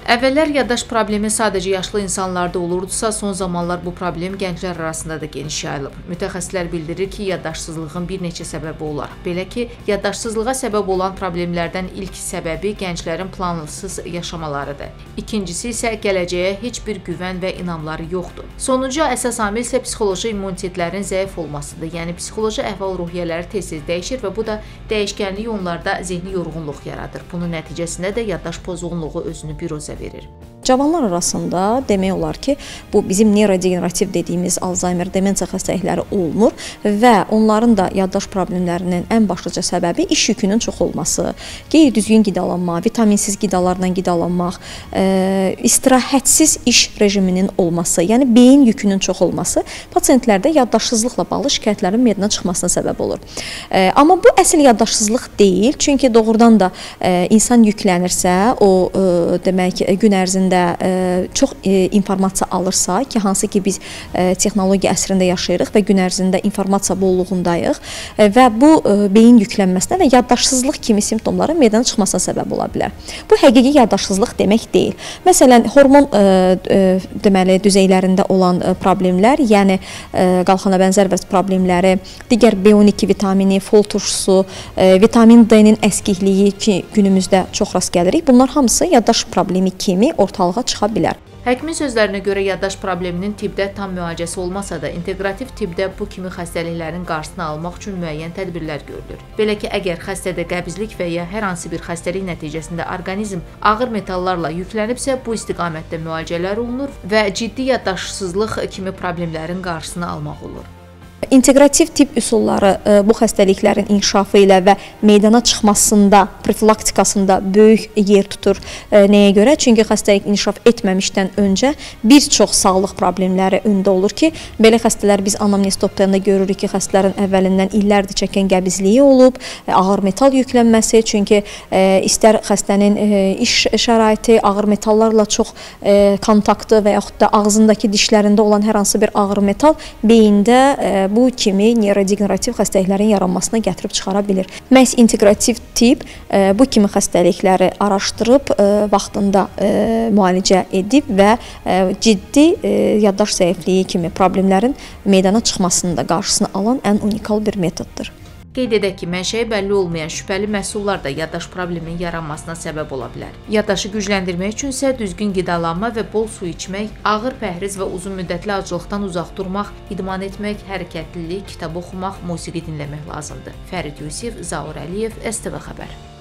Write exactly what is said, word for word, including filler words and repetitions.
Əvvəllər yaddaş problemi sadəcə yaşlı insanlarda olurdusa, son zamanlar bu problem gənclər arasında da geniş yayılıb. Mütəxəssislər bildirir ki, yaddaşsızlığın bir neçə səbəbi olar. Belə ki, yaddaşsızlığa səbəb olan problemlərdən ilk səbəbi gənclərin plansız yaşamalarıdır. İkincisi isə gələcəyə heç bir güvən və inamları yoxdur. Sonuncu əsas amil isə psixoloji immunitetlərin zəif olmasıdır. Yəni, psixoloji əhval-ruhiyyələri tez-tez dəyişir və bu da dəyişkənlik onlarda zehni yorğunluq yaradır. Bunun nəticəsində də yaddaş pozğunluğu özünü biruzə verir. Cavanlar arasında demək olar ki, bu bizim neyrodegenerativ dediyimiz Alzheimer, demensiya xəstəlikləri olmur və onların da yaddaş problemlərinin ən başlıca səbəbi iş yükünün çox olması, qeyri-düzgün qidalanma, vitaminsiz qidalarla qidalanmaq, e, istirahətsiz iş rejiminin olması, yəni beyin yükünün çox olması pasientlərdə yaddaşsızlıqla bağlı şikayətlərin meydana çıxmasına səbəb olur. E, amma bu əsl yaddaşsızlıq deyil, çünki doğrudan da e, insan yüklənirsə, o e, demək gün ərzində çox informasiya alırsa ki, hansı ki biz texnologiya əsrində yaşayırıq və gün ərzində informasiya bolluğundayıq və bu beyin yüklənməsinə və yaddaşsızlıq kimi simptomların meydana çıxmasına səbəb ola bilər. Bu həqiqi yaddaşsızlıq demək deyil. Məsələn, hormon deməli düzeylərində olan problemlər, yəni qalxana bənzər vəz problemləri, digər B on iki vitamini, fol turşusu, vitamin D-nin əskikliyi ki, günümüzdə çox rast gəlirik. Bunlar hamısı yaddaş problemi kimi ortalığa çıxa bilər. Həkimin sözlərinə görə yaddaş probleminin tibbdə tam müalicəsi olmasa da, inteqrativ tibbdə bu kimi xəstəliklərin qarşısını almaq üçün müəyyən tədbirlər görülür. Belə ki, əgər xəstədə qəbizlik və ya hər hansı bir xəstəlik nəticəsində orqanizm ağır metallarla yüklənibsə, bu istiqamətdə müalicələr olunur və ciddi yaddaşsızlıq kimi problemlərin qarşısını almaq olur. İnteqrativ tibb üsulları bu xəstəliklərin inkişafı ilə və meydana çıxmasında, profilaktikasında böyük yer tutur. Nəyə görə? Çünki xəstəlik inkişaf etməmişdən öncə bir çox sağlıq problemləri öndə olur ki, belə xəstələr biz anamnez toplayanda görürük ki, xəstələrin əvvəlindən illərdir çəkən qəbizliyi olub, ağır metal yüklənməsi, çünki istər xəstənin iş şəraiti, ağır metallarla çox kontaktı və yaxud da ağzındakı dişlərində olan hər hansı bir ağır metal beyində bu kimi neyrodegenerativ xəstəliklərin yaranmasına gətirib çıxara bilir. Məhz inteqrativ tibb bu kimi xəstəlikləri araşdırıb, vaxtında müalicə edib və ciddi yaddaş zəifliyi kimi problemlərin meydana çıxmasının da qarşısını alan ən unikal bir metoddur. Qeyd edək ki, mənşəyi bəlli olmayan şübhəli məhsullar da yaddaş probleminin yaranmasına səbəb ola bilər. Yaddaşı gücləndirmək üçün isə düzgün qidalanma və bol su içmək, ağır pəhriz və uzun müddətli acılıqdan uzaq durmaq, idman etmək, hərəkətlilik, kitab oxumaq, musiqi dinləmək lazımdır. Fərid Yusif, Zaur Əliyev, S T V Xəbər.